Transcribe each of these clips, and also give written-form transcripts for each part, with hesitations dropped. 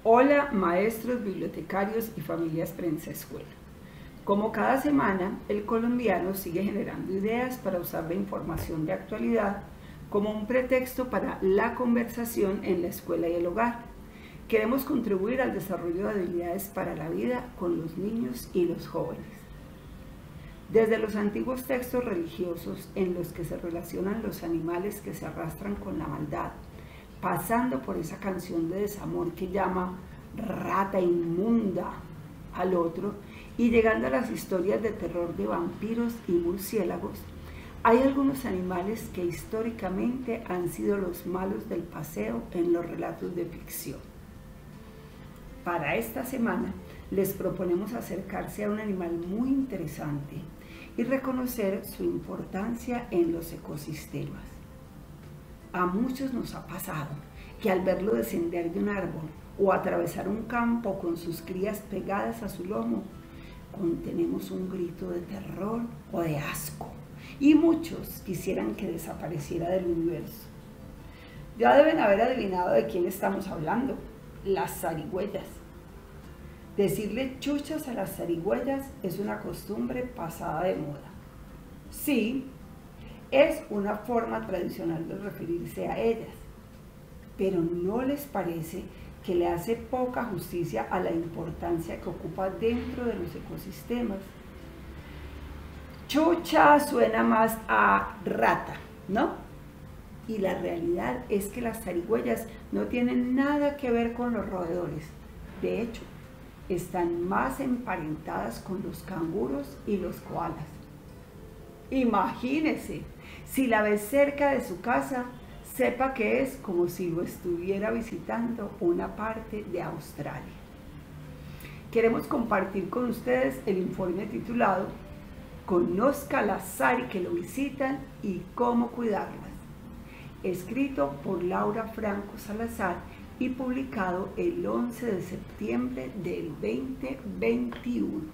Hola maestros, bibliotecarios y familias Prensa Escuela. Como cada semana, el colombiano sigue generando ideas para usar la información de actualidad como un pretexto para la conversación en la escuela y el hogar. Queremos contribuir al desarrollo de habilidades para la vida con los niños y los jóvenes. Desde los antiguos textos religiosos en los que se relacionan los animales que se arrastran con la maldad, pasando por esa canción de desamor que llama rata inmunda al otro y llegando a las historias de terror de vampiros y murciélagos, hay algunos animales que históricamente han sido los malos del paseo en los relatos de ficción. Para esta semana les proponemos acercarse a un animal muy interesante y reconocer su importancia en los ecosistemas. A muchos nos ha pasado que al verlo descender de un árbol o atravesar un campo con sus crías pegadas a su lomo, contenemos un grito de terror o de asco, y muchos quisieran que desapareciera del universo. Ya deben haber adivinado de quién estamos hablando: las zarigüeyas. Decirle chuchas a las zarigüeyas es una costumbre pasada de moda. Sí, es una forma tradicional de referirse a ellas, pero ¿no les parece que le hace poca justicia a la importancia que ocupa dentro de los ecosistemas? Chucha suena más a rata, ¿no? Y la realidad es que las zarigüeyas no tienen nada que ver con los roedores. De hecho, están más emparentadas con los canguros y los koalas. Imagínese, si la ve cerca de su casa, sepa que es como si lo estuviera visitando una parte de Australia. Queremos compartir con ustedes el informe titulado "Conozca las zari que lo visitan y cómo cuidarlas", escrito por Laura Franco Salazar y publicado el 11 de septiembre del 2021.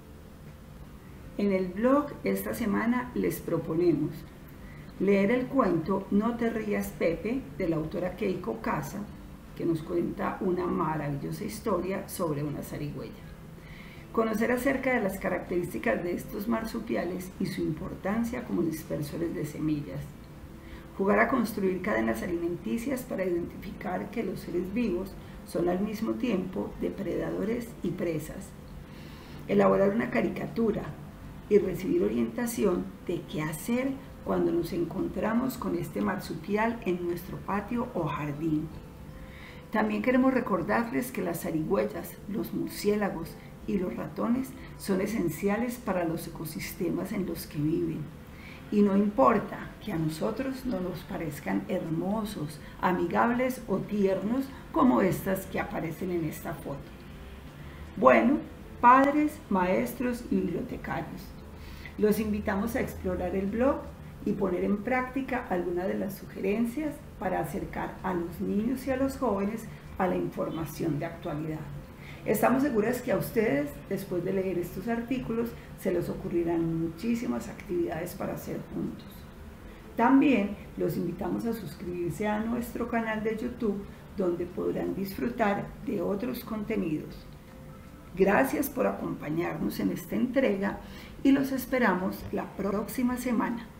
En el blog esta semana les proponemos leer el cuento No te rías, Pepe, de la autora Keiko Casa, que nos cuenta una maravillosa historia sobre una zarigüeya. Conocer acerca de las características de estos marsupiales y su importancia como dispersores de semillas. Jugar a construir cadenas alimenticias para identificar que los seres vivos son al mismo tiempo depredadores y presas. Elaborar una caricatura y recibir orientación de qué hacer cuando nos encontramos con este marsupial en nuestro patio o jardín. También queremos recordarles que las zarigüeyas, los murciélagos y los ratones son esenciales para los ecosistemas en los que viven. Y no importa que a nosotros no nos parezcan hermosos, amigables o tiernos como estas que aparecen en esta foto. Bueno, padres, maestros y bibliotecarios, los invitamos a explorar el blog y poner en práctica algunas de las sugerencias para acercar a los niños y a los jóvenes a la información de actualidad. Estamos seguras que a ustedes, después de leer estos artículos, se les ocurrirán muchísimas actividades para hacer juntos. También los invitamos a suscribirse a nuestro canal de YouTube, donde podrán disfrutar de otros contenidos. Gracias por acompañarnos en esta entrega y los esperamos la próxima semana.